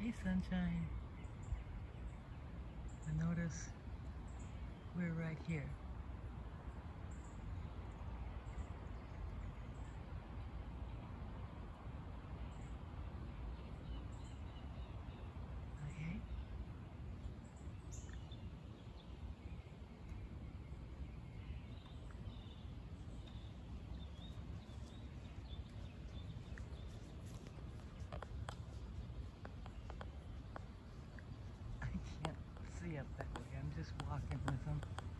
Hey, sunshine. And notice we're right here. Okay? I can't see up that way. I'm just walking with them.